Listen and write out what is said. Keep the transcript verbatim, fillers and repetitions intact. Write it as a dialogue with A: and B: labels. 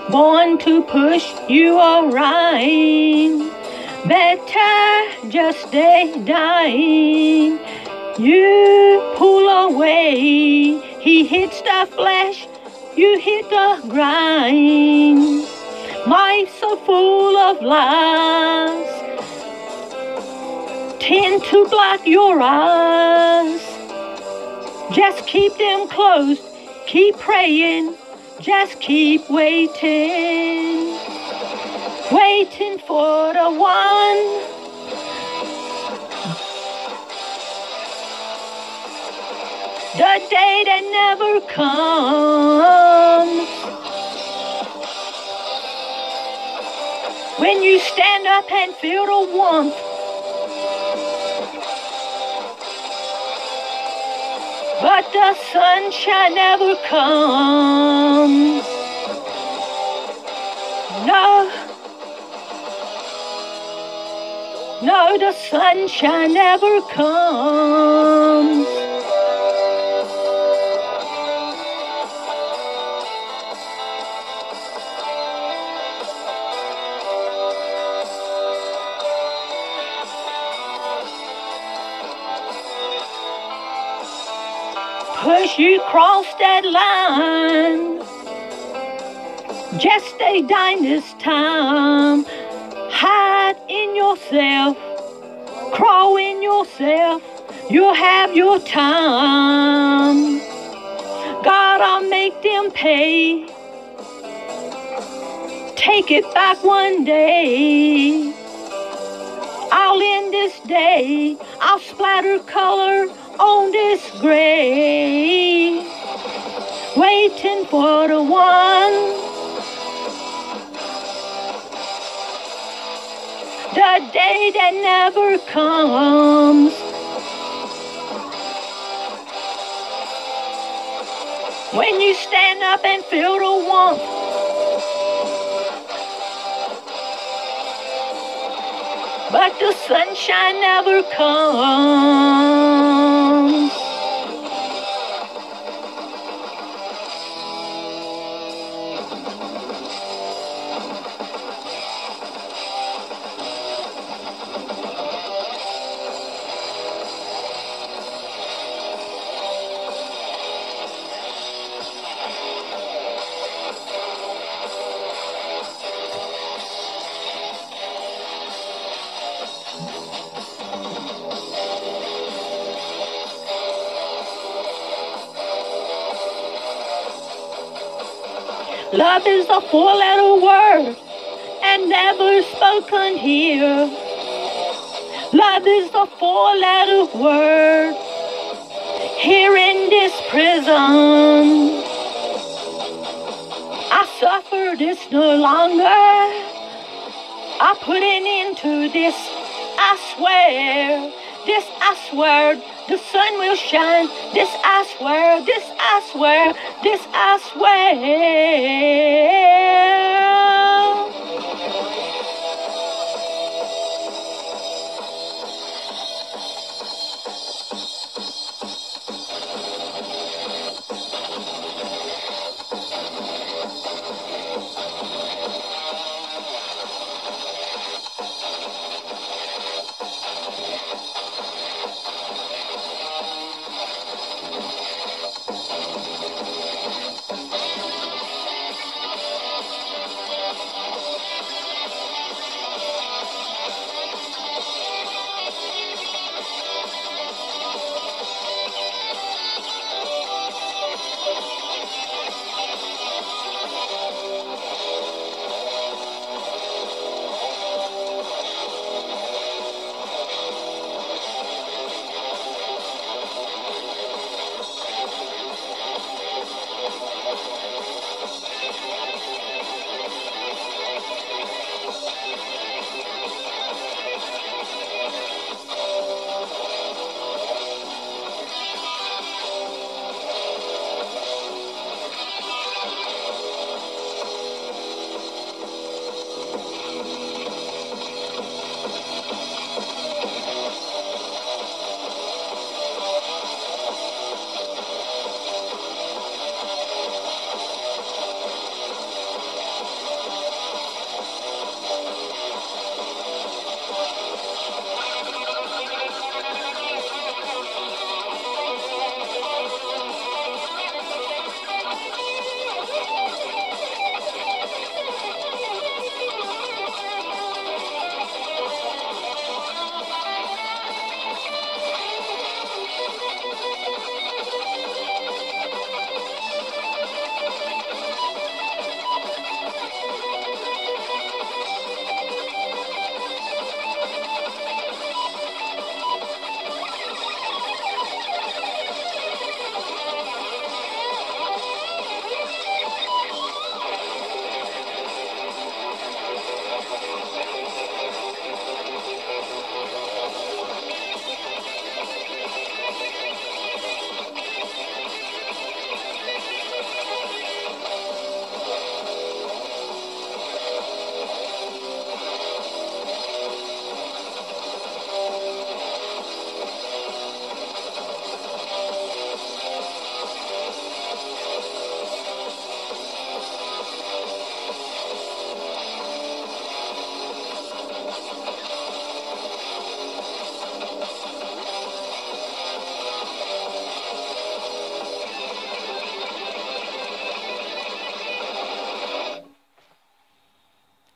A: born to push you around. Better just stay dying. You pull away, he hits the flesh, you hit the grind. Life's so full of lies, tend to block your eyes. Just keep them closed, keep praying, just keep waiting. Waiting for the one the day that never comes. When you stand up and feel the warmth, but the sunshine never comes. No, no, the sunshine never comes. Push you cross that line, just stay dying this time. Hide in yourself, crawl in yourself, you'll have your time. God'll make them pay, take it back one day. I'll end this day, I'll splatter color on this grave, waiting for the one, the day that never comes. When you stand up and feel the warmth, but the sunshine never comes. Love is a four-letter word and never spoken here. Love is a four-letter word here in this prison. I suffer this no longer. I put an end to this, I swear. This I swear, the sun will shine. This I swear, this I swear, this I swear.